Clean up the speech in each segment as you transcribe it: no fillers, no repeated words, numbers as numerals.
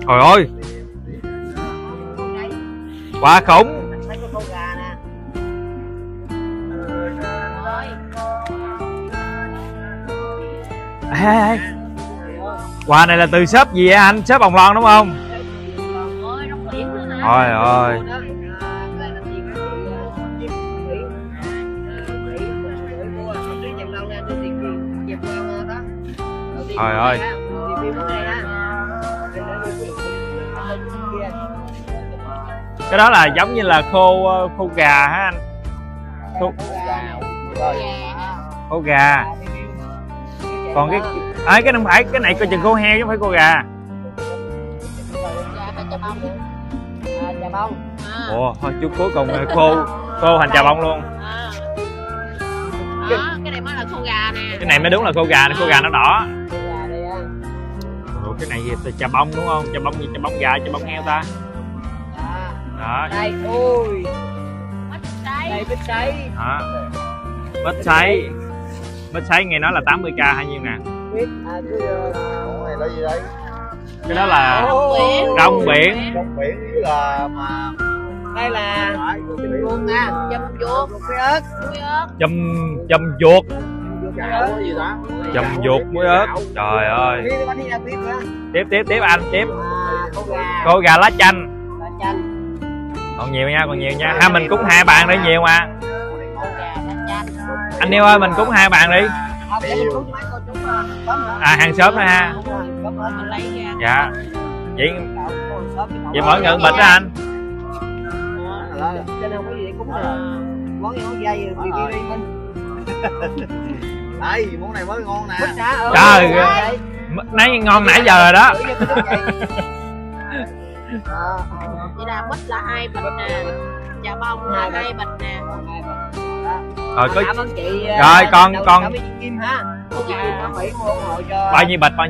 Trời ơi, quá khủng. Ê, quà này là từ shop gì vậy anh? Shop Bồng Loan đúng không? Trời ơi. Trời ơi. Cái đó là giống như là khô gà hả anh? Khô gà. Còn cái không phải, cái này coi chừng khô heo chứ không phải khô gà. Ủa, thôi chút cuối cùng khô thành chà bông luôn. Cái này mới là khô gà nè. Cái này mới đúng là khô gà, khô gà nó đỏ. Ủa, cái này thì chà bông đúng không? Chà bông gì? Chà bông gà, chà bông heo ta? Đó. Đây, ui. Đây bít sấy. Đó. Bít sấy. Bít sấy nghe nói là 80k hay nhiêu nè? Cái này là gì đây? Cái đó là rong biển. Rong biển là mà đây là luôn nha, châm vuột muối ớt, Châm vuột. gì đó? Châm vuột muối ớt. Trời ơi. Tiếp anh, tiếp. Khô gà lá chanh. Còn nhiều nha, ha mình cúng 2 bạn để nhiều mà. Anh yêu ơi, mình cúng 2 bạn đi. À, hàng xóm thôi ha. Dạ. Vậy mỗi người bịch đó anh. Đây, món này mới ngon nè. Trời ơi, nãy ngon nãy giờ rồi đó. Vậy là bít là 2 bịch nè, chà bông là 2 bịch nè. Rồi có rồi con bao nhiêu bịch?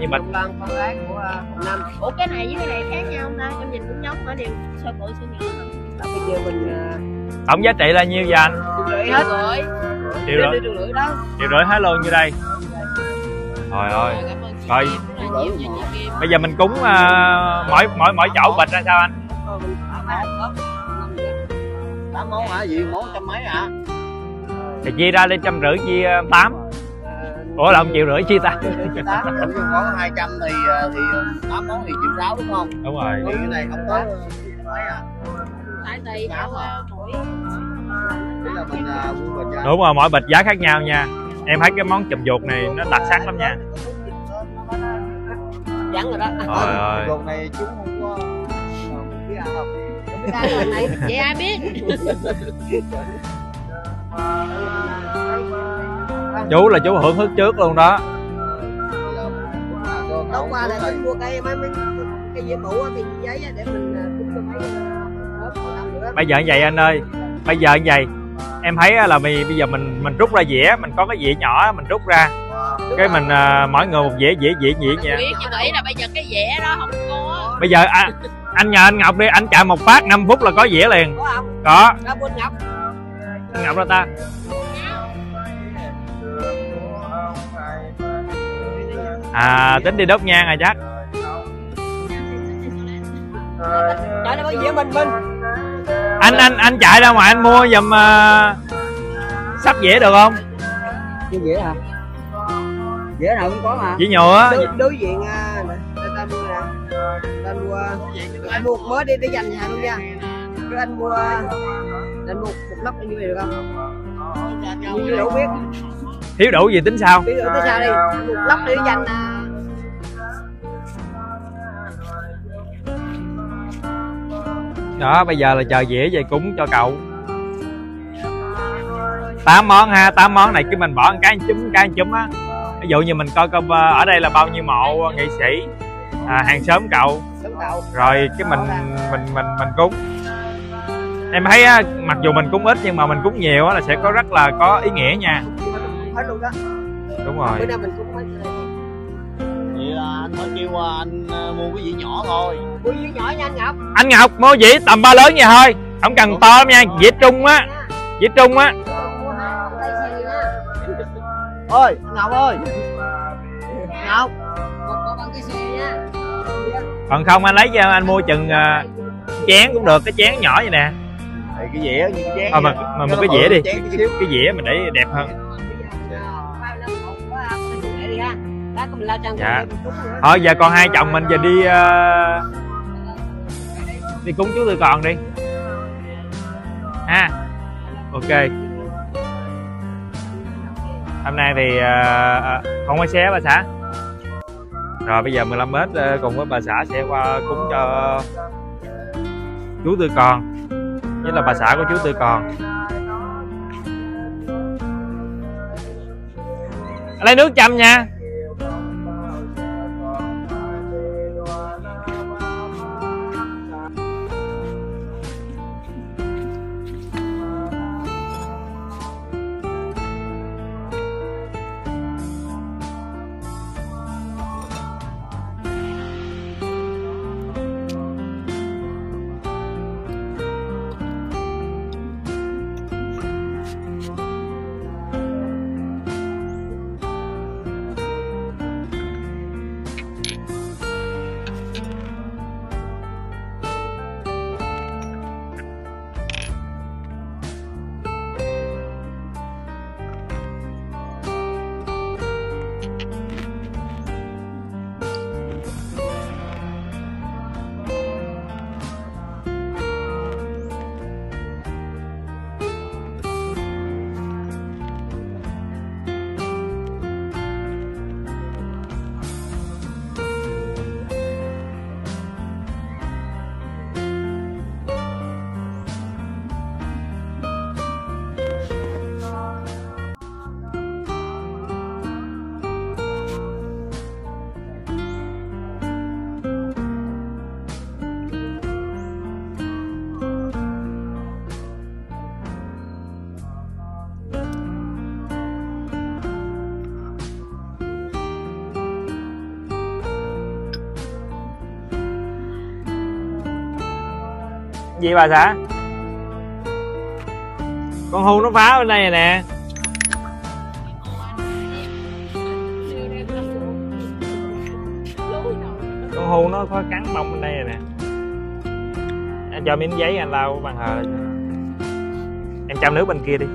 Ủa cái này với cái này khác nhau không ta? Em nhìn cũng giống mà đều sơ bự sơ nhỏ thôi. Bây giờ mình tổng giá trị là nhiêu vậy anh? triệu rưỡi đó. Triệu rưỡi hết luôn như đây. Trời ơi. Rồi bây giờ mình cúng mỗi chậu bịch ra sao anh? 8 món hả? Gì món trăm mấy hả? Thì chia ra lên 150 chia 8. Ủa là 1,5 triệu chia ta? Có 200 thì 8 món thì 1,6 triệu đúng không? Đúng rồi. Thì cái này không tới mấy à? Tại tùy theo mỗi. Đúng rồi, mỗi bịch giá khác nhau nha. Em thấy cái món chùm vuột này nó đặc sắc lắm nha. Vẫn rồi đó. Trời ơi. Vuột này chúng không có biết ăn không? Vậy ai biết? Chú là chú hưởng thức trước luôn đó. Hôm qua là tính mua cây mấy dĩa mũ, cây giấy để mình cúng cho mấy nữa. Bây giờ như vậy anh ơi, bây giờ như vậy em thấy là bây giờ mình rút ra dĩa, mình có cái dĩa nhỏ mình rút ra, cái mình mỗi người một dĩa nha. Chị nghĩ là bây giờ cái dĩa đó không có. Bây giờ anh nhờ anh Ngọc đi, anh chạy một phát 5 phút là có dĩa liền. Có không? Có. Ngọc. Anh Ngọc đó ta. À, tính đi đốt nhang rồi chắc. Trời ơi, có dĩa mình. Anh chạy ra ngoài anh mua giùm sắp dĩa được không? Cái dĩa hả? Dĩa nào cũng có mà. Dĩa nhựa. Đối diện ta mua nè. Anh mua một mớ để dành nhà luôn nha. Chứ anh mua một lốc như vậy được không? Như đủ biết. Thiếu đủ gì tính sao? Thiếu đủ tính sao đi. Một lốc để dành. Đó, bây giờ là chờ dĩa về cúng cho cậu. 8 món ha, 8 món này cái mình bỏ một cái chúm á. Ví dụ như mình coi ở đây là bao nhiêu mộ nghệ sĩ, hàng xóm cậu. Rồi cái mình cúng. Em thấy á, mặc dù mình cúng ít nhưng mà mình cúng nhiều á là sẽ có rất là có ý nghĩa nha. Hết luôn đó. Đúng rồi. Bữa nay mình cúng hết. Vậy là anh thôi kêu anh mua cái dĩa nhỏ thôi. Mua dĩa nhỏ nha anh Ngọc. Anh Ngọc mua dĩa tầm 3 lớn vậy thôi, không cần to lắm nha, dĩa trung á. Dĩa trung á. Ôi, Ngọc ơi. Ngọc, một con cây xì nha. Còn không anh lấy cho anh mua chừng chén cũng được, cái chén nhỏ vậy nè. Thì cái dĩa như cái chén Mà một cái dĩa đi, chén cái dĩa mình để đẹp hơn. Dạ. Thôi giờ còn hai chồng mình giờ đi đi cúng chú Tư Còn đi ha. Ok. Hôm nay thì không có xé bà xã. Rồi bây giờ 15m cùng với bà xã sẽ qua cúng cho chú Tư Còn, với là bà xã của chú Tư Còn. Lấy nước chăm nha. Gì bà xã? Con hưu nó phá bên đây này nè. Con hưu nó có cắn bông bên đây này nè. Anh cho miếng giấy anh lau bàn thờ. Em chăm nước bên kia đi.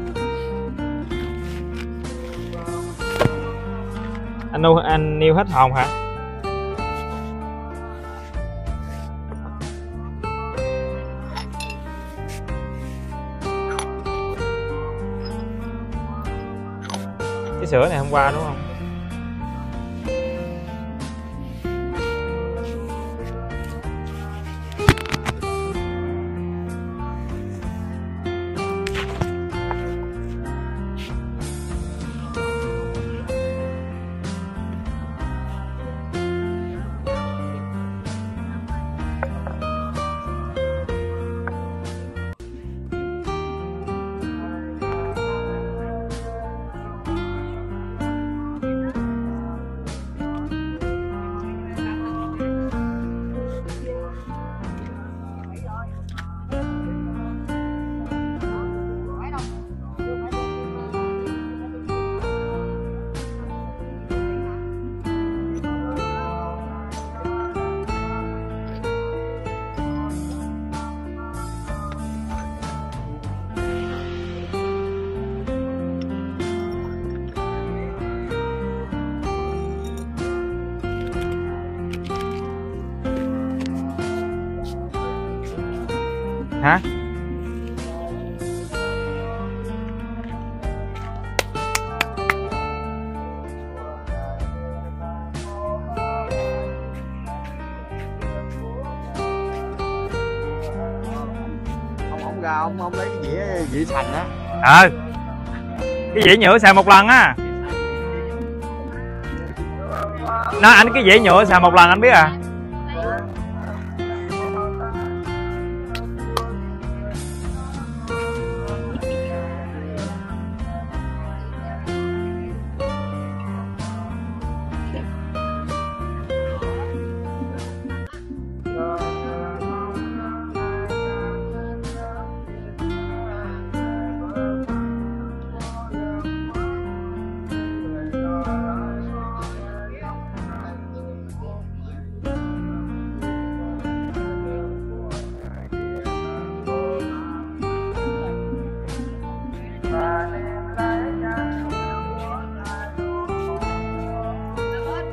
Anh niêu hết hồn hả? Cái sữa này hôm qua đúng không? Hả? Ông ra ông lấy cái dĩa sành á. Cái dĩa nhựa xài một lần á. Nó anh cái dĩa nhựa xài một lần anh biết à.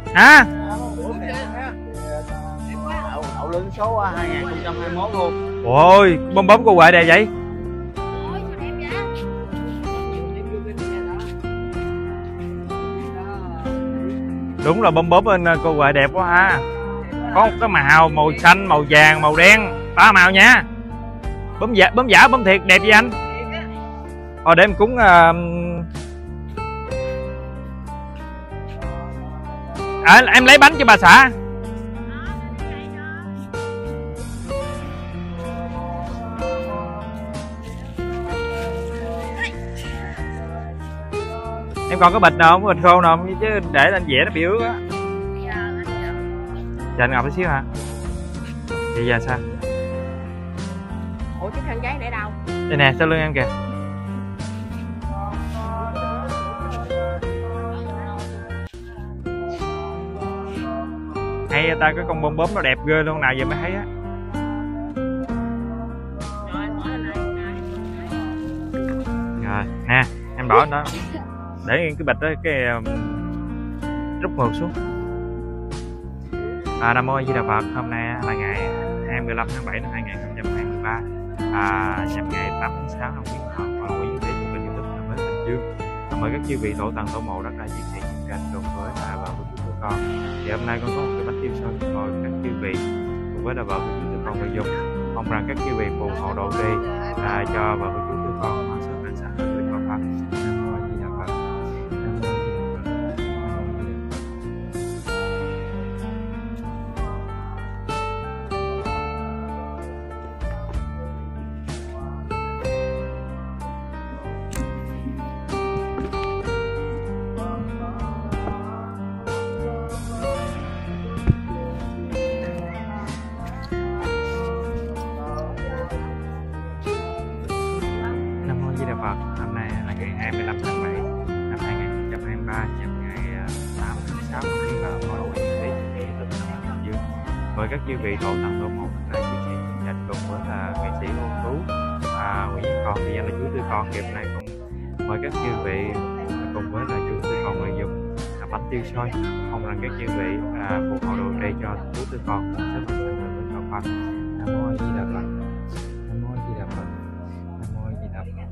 hả? Đậu lưng số 2021 luôn. Ôi bom bóng cô Huệ đẹp vậy. Đúng là bom bốp bên cô Huệ đẹp quá ha. Có một cái màu xanh, màu vàng, màu đen, 3 màu nha. Bấm giả bấm thiệt đẹp vậy anh. Thôi để em cúng em lấy bánh cho bà xã. Em còn cái bịch nào không? Cái bịch khô nào không? Chứ để anh vẽ nó bị ướt á. Dạ anh ngọc tí xíu hả? Vậy giờ sao? Ủa cái khăn giấy để đâu? Đây nè, sau lưng em kìa. Hay ta có con bom bốm nó đẹp ghê luôn, nào giờ mới thấy á. Rồi nè, em bỏ nó để cái bịch đó, cái rút ngược xuống. Nam mô A Di Đà Phật. Hôm nay là ngày 25 tháng 7 năm 2023, nhằm ngày 8 tháng 6 năm Quý Mão, và quý vị trên kênh YouTube Nam Mến Bình Dương. Mời các chư vị tổ tầng tổ mộ đất đai chia sẻ những kênh cùng với vợ của chú tụi con. Thì hôm nay con có một cái bánh tiêu xôi mời các chư vị cùng với vợ của chú tụi con người dùng. Mong rằng các chư vị phù hộ độ đi cho vợ của chú tụi con mau sớm an sanh với con Phật. Nam mô A Di Đà Phật. Nam mô A Di Đà Phật. Phật. Hôm nay là ngày 25 tháng 7 năm 2023, nhằm ngày 8 tháng 6 năm Quý Mão, hội đồng quản lý thị tỉnh Nam Bình Dương. Mời các chư vị tổ tầng tổ mộ đất đai chia sẻ chương trình cùng với nghệ sĩ ưu tú Nguyễn Văn Con thì danh là chú Tư Con. Ngày hôm nay cũng mời các chư vị cùng với chú Tư Con người dùng bánh tiêu xôi. Mong rằng các chư vị phù hộ đồ trì cho chú Tư Con sớm thành với đạo Phật. Nam mô A Di Đà Phật. Nam mô A Di Đà Phật. Nam mô A Di Đà Phật.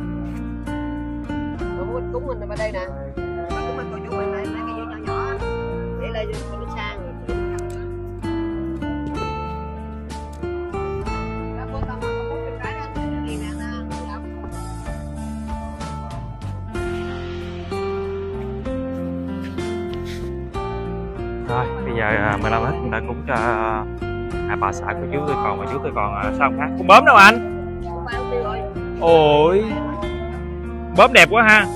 Cúng mình ở đây nè, cúng mình cô chú mình này, mấy cái dưa nhỏ nhỏ để lên cho nó sang rồi. Rồi bây giờ mình làm hết, mình đã cúng cho bà xã của chú Tư Còn, mà chú Tư Còn sao khác cũng bấm đâu anh. Ôi bóp đẹp quá ha.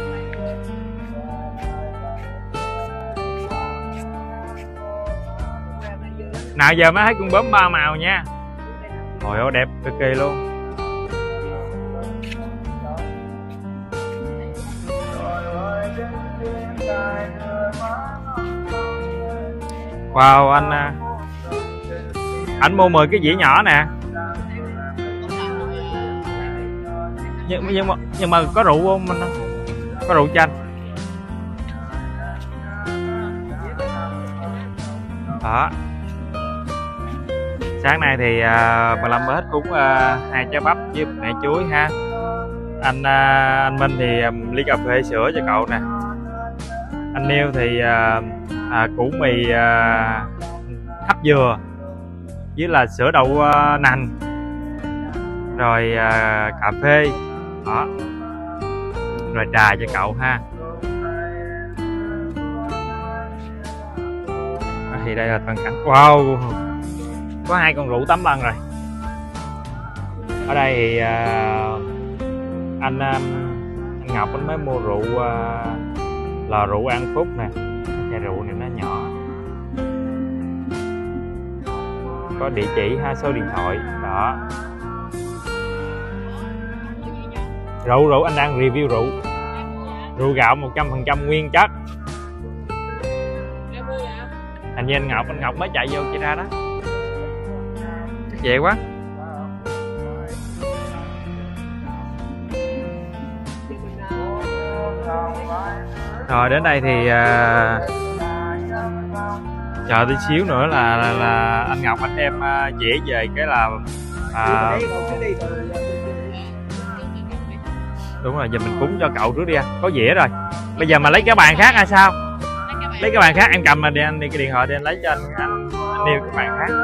Nào giờ mới thấy con bướm 3 màu nha. Trời ơi đẹp cực kỳ luôn. Wow anh mua 10 cái dĩa nhỏ nè. Nhưng mà có rượu không anh? Có rượu chanh. Đó. Sáng nay thì bà Lâm hết cúng 2 trái bắp với mẹ chuối ha. Anh Minh thì ly cà phê sữa cho cậu nè. Anh Niêu thì củ mì hấp dừa với là sữa đậu nành, rồi cà phê đó, rồi trà cho cậu ha. Thì đây là toàn cảnh. Wow, có 2 con rượu 8 lon rồi. Ở đây thì anh Ngọc anh mới mua rượu là rượu An Phúc nè. Chai rượu này nó nhỏ, có địa chỉ ha, số điện thoại đó. Rượu anh đang review rượu gạo 100% nguyên chất. Hình như anh Ngọc mới chạy vô chị ra đó. Vậy quá. Rồi đến đây thì Chờ tí xíu nữa là anh Ngọc anh đem dĩa về cái là đúng rồi, giờ mình cúng cho cậu trước đi anh, có dĩa rồi. Bây giờ mà lấy cái bàn khác hay sao? Lấy cái bàn khác em cầm mà đi anh, đi cái điện thoại đi anh lấy cho anh điêu cái bàn khác.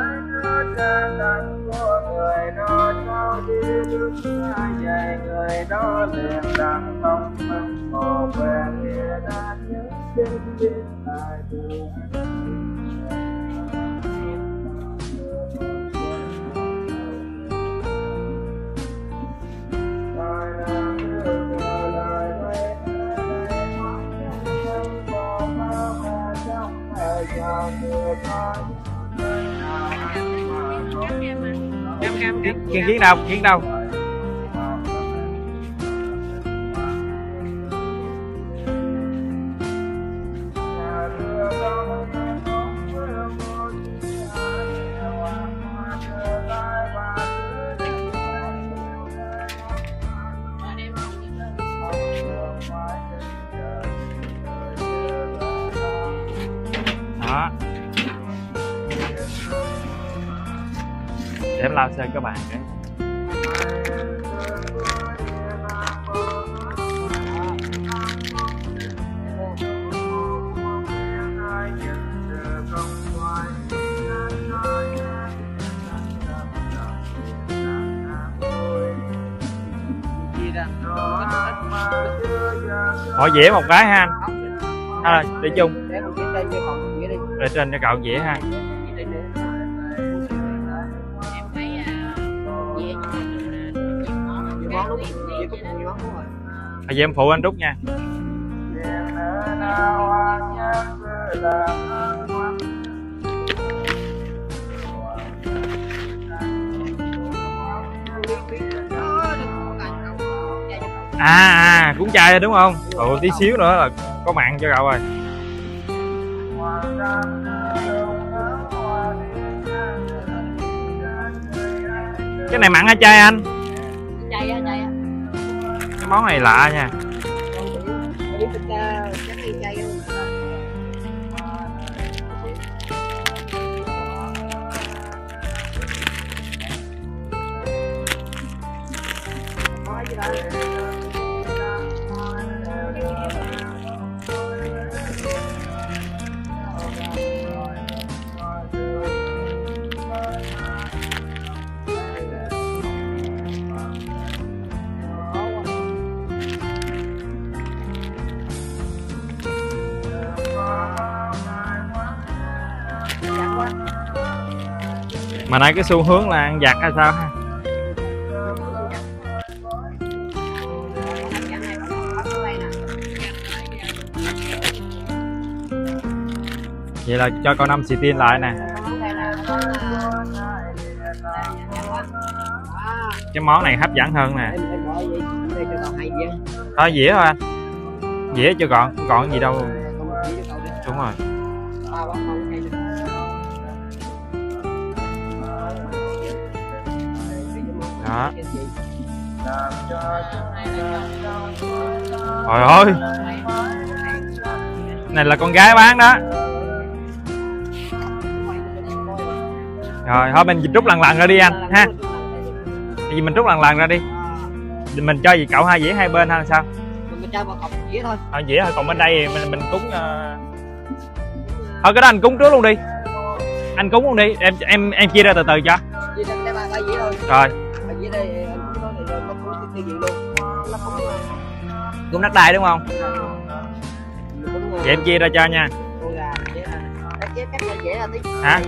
Kiến đâu? Kiến đâu? Đó. Để em lau sơ các bạn cái. Hỏi dĩa một cái ha anh. À, để chung. Để trên cho cậu dĩa ha. Bây giờ em phụ anh rút nha. Cuốn chai rồi đúng không? Ồ, tí xíu nữa là có mặn cho cậu rồi. Cái này mặn hả chay anh? Chay á. Cái món này lạ nha. Mà nay cái xu hướng là ăn vặt hay sao ha? Vậy là cho con Năm xì tin lại nè. Cái món này hấp dẫn hơn nè. Thôi dĩa thôi anh. Dĩa cho còn gì đâu. Đúng rồi. Đó. Trời ơi, này là con gái bán đó. Rồi thôi mình rút lần ra đi anh ha. Vì mình rút lần ra đi. Mình cho gì cậu hai dĩa hai bên hay sao? Mình cho một cọc dĩa thôi. Dĩa thôi, còn bên đây mình cúng thôi cái đó anh cúng trước luôn đi. Anh cúng luôn đi, em chia ra từ từ cho. Rồi. Cúng đất đai đúng không? Vậy em chia ra cho nha. Hả?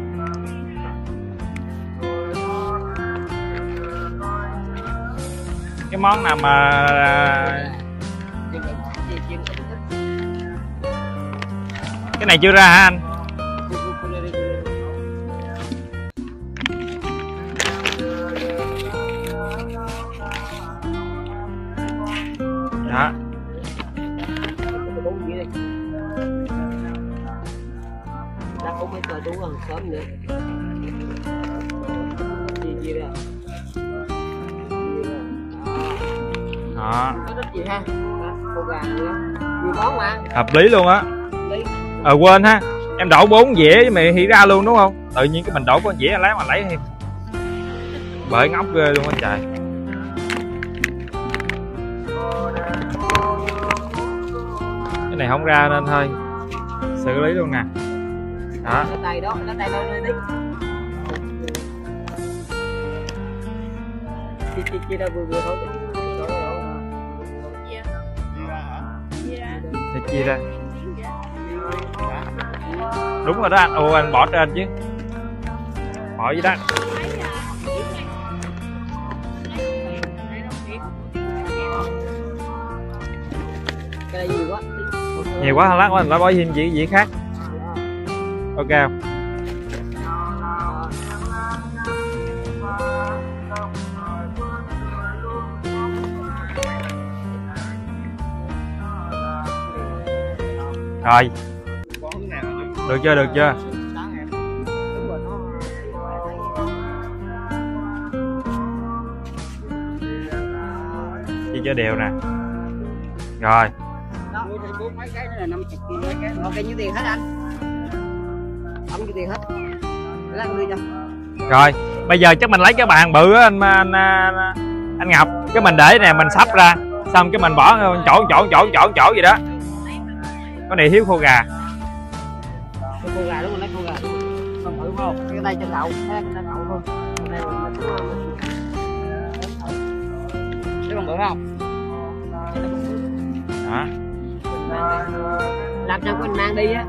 Cái món nào mà cái này chưa ra hả anh? Đó. Ta cũng phải chờ đúng gần sớm nữa. Gì ra. Đó. Có thích gì ha? Cô gà nữa. Nhiều món mà. Hợp lý luôn á. Quên ha. Em đổ 4 dĩa mày thì ra luôn đúng không? Tự nhiên cái mình đổ con dĩa lấy mà lấy thêm. Bởi ngốc ghê luôn anh trời. Cái này không ra nên thôi xử lý luôn nè. Đó. Cái tay đó, cái tay lên đi. Chia ra vừa thôi. Thì chia ra. Đúng rồi đó anh. Ồ anh bỏ trên chứ. Bỏ dưới đó. Cái này nhiều quá. Nhiều quá lát quá anh phải bỏ thêm dĩa khác. Ok không? Rồi. Được chưa, được chưa? Chia cho đều nè. Rồi. Đó, mấy cái nữa là 50 mấy cái. Ok nhiêu tiền hết anh? Không nhiêu tiền hết. Để anh đưa cho. Rồi, bây giờ chắc mình lấy cái bàn bự á anh Ngọc, cái mình để nè, mình sắp ra, xong cái mình bỏ chỗ gì đó. Cái này thiếu khô gà. Khô gà đúng không? Lấy khô gà đúng không? Không thử không? Cái tay trên đậu, cái tay đậu thôi. Đây là cái con bự không? Đó. Làm cho mình mang đi á.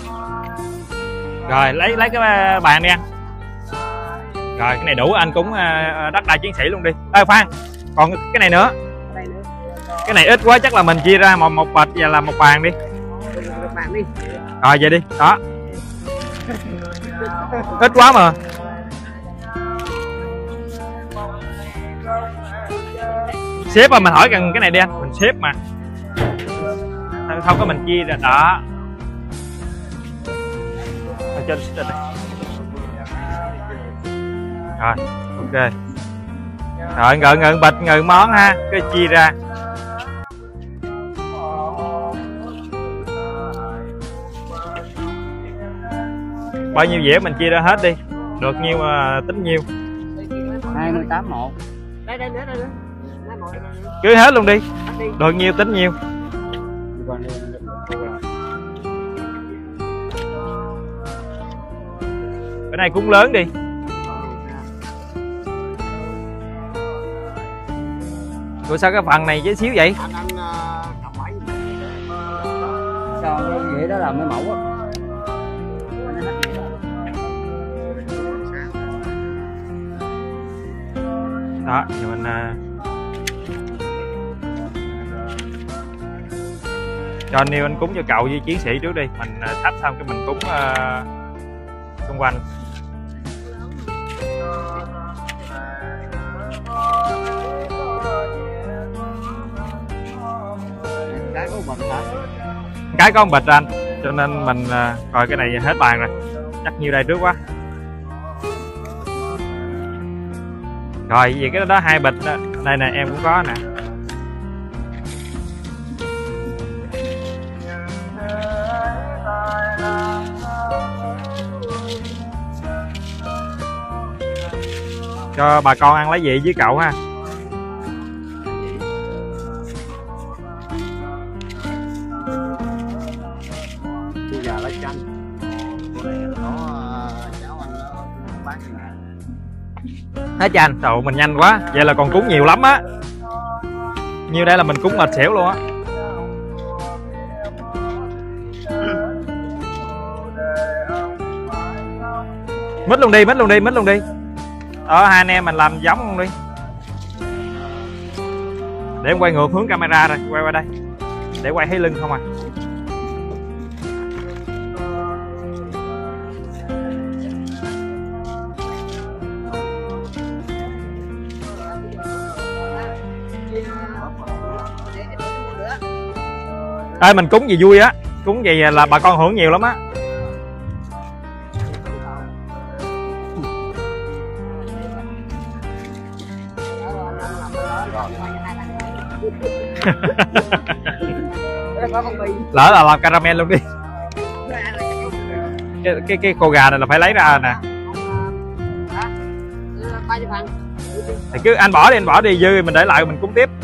Rồi lấy cái bàn đi anh. Rồi cái này đủ anh cúng đất đai chiến sĩ luôn đi. Ê khoan, còn cái này nữa. Cái này ít quá chắc là mình chia ra một bịch và làm một bàn đi. Bàn đi. Rồi vậy đi, đó. Ít quá mà. Xếp mà mình hỏi cần cái này đi anh, mình xếp mà. Không có mình chia ra đó. Ở trên đây. Rồi, ok. Rồi ngự bịch ngự món ha, cái chia ra. Bao nhiêu dĩa mình chia ra hết đi. Được nhiêu mà tính nhiêu. 28.1. Đây nữa, đây nữa. Cứ hết luôn đi. Được nhiêu tính nhiêu. Cái này cũng lớn đi. Rồi sao cái phần này chế xíu vậy? Anh cầm máy. Sao vậy đó là mấy mẫu á. Đó, giờ mình cho anh Niêu anh cúng cho cậu với chiến sĩ trước đi, mình thắp xong cái mình cúng xung quanh. Cái có một bịch hả? Cái có một bịch anh, cho nên mình coi cái này hết bàn rồi, chắc nhiêu đây trước quá. Rồi vậy cái đó 2 bịch đó. Đây nè em cũng có nè. Cho bà con ăn lấy vị với cậu ha. Bây giờ lấy chanh. Nó cháu anh bán Hết cho anh, trời mình nhanh quá. Vậy là còn cúng nhiều lắm á. Nhiêu đây là mình cúng mệt xỉu luôn á. Mít luôn đi, mít luôn đi, mít luôn đi. Hai anh em mình làm giống luôn đi. Để em quay ngược hướng camera rồi, quay qua đây. Để quay thấy lưng không à. Ê mình cúng gì vui á, cúng gì là bà con hưởng nhiều lắm á. Lỡ là làm caramel luôn đi. cái con gà này là phải lấy ra nè. Thì cứ anh bỏ đi dư mình để lại mình cúng tiếp.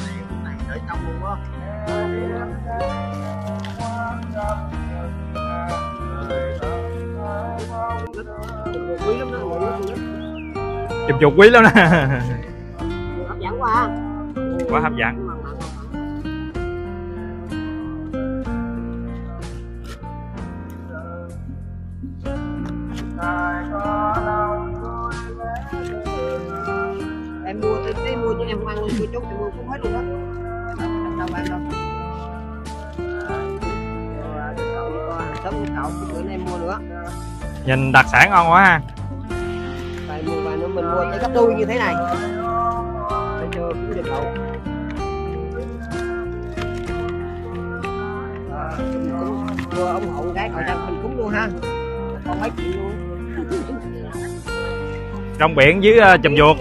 Chùm chuột quý lắm nè. Hấp dẫn quá. Quá hấp dẫn. Em mua cho em không ăn luôn, mua chút em mua cũng hết luôn đó. Đâu ăn đâu. Sớm cậu bữa nay em mua nữa. Nhìn đặc sản ngon quá ha. Vài nữa mình mua trái gấp đôi như thế này. Để cho cũng được cậu. Mua ủng hộ cái cậu cho mình cúng luôn ha. Còn mấy chuyện luôn. Rong biển với chùm chuột.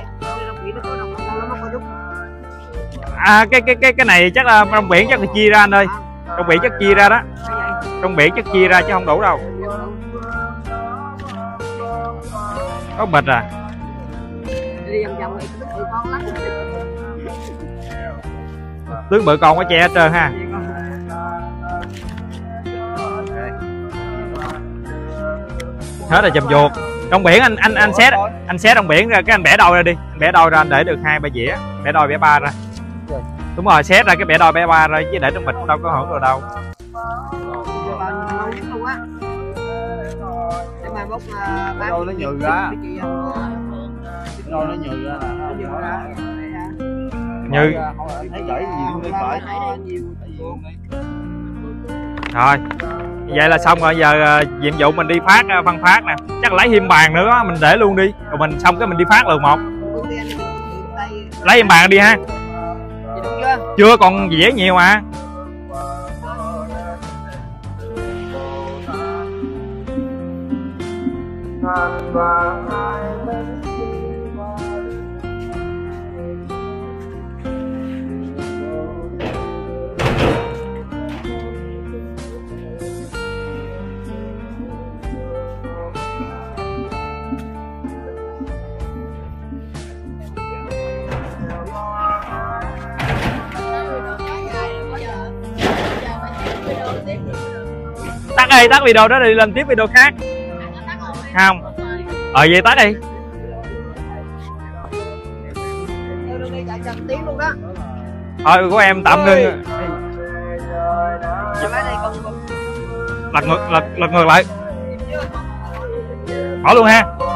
À cái này chắc là rong biển chắc là chia ra anh ơi. Rong biển chắc chia ra đó. Rong biển chắc chia ra chứ không đủ đâu. Có bịch à. Tướng bự con có che hết trơn ha. Hết là chùm chuột. Rong biển anh xé rong biển ra cái anh bẻ đôi ra đi. Anh bẻ đôi ra anh để được 2-3 dĩa, bẻ đôi bẻ ba ra. Đúng rồi, xé ra cái bẻ đôi bẻ ba ra chứ để trong bịch đâu có hưởng được đâu. Đâu nó nhừ ra. Đâu nó nhừ ra là Như thấy gãy gì luôn đi phải. Rồi vậy là xong rồi, giờ nhiệm vụ mình đi phát phân phát nè, chắc lấy thêm bàn nữa mình để luôn đi rồi mình xong cái mình đi phát lần một. Lấy thêm bàn đi ha. Chưa, còn dĩa nhiều mà. Tắt đi, tắt video đó đi, lên tiếp video khác. Không. Vậy tắt đi. Thôi của em tạm ngưng. Lật ngược lại. Bỏ luôn ha.